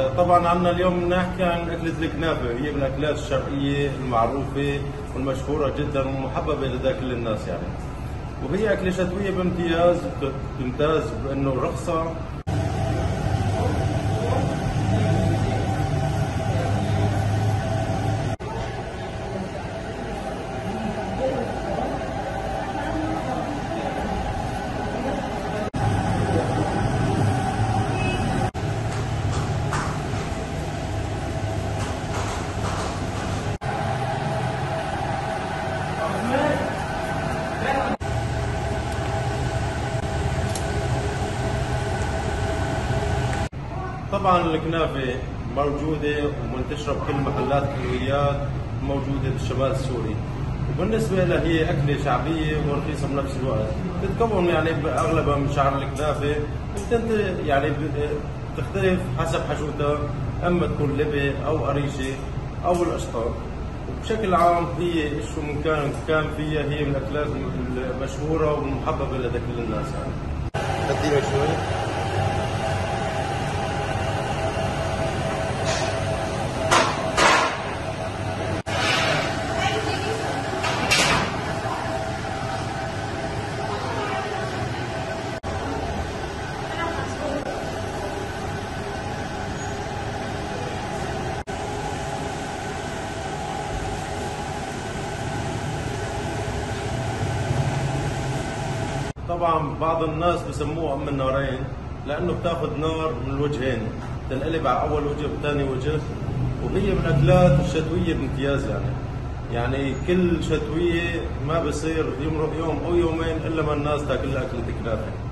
طبعا عنا اليوم نحكي عن أكلة الكنافة، هي من الأكلات الشرقية المعروفة والمشهورة جدا ومحببة لدى كل الناس يعني. وهي أكلة شتوية بامتياز، بتمتاز بأنه رخصة. طبعا الكنافة موجودة ومنتشرة بكل محلات الحلويات موجودة بالشمال السوري، وبالنسبة لها هي أكلة شعبية ورخيصة بنفس الوقت. بتتكون يعني أغلبها من شعر الكنافة، يعني بتختلف حسب حشوتها، أما تكون لبة أو قريشة أو الأشطر. وبشكل عام هي شو من كان فيها، هي من الأكلات المشهورة والمحببة لدى كل الناس يعني. قديمة شوي. طبعا بعض الناس بسموها ام النارين لانه بتاخذ نار من الوجهين، تنقلب على اول وجه وثاني وجه. وهي من الاكلات الشتويه بامتياز يعني كل شتويه ما بصير يمرق يوم او يومين الا ما الناس تاكل اكله كنافه.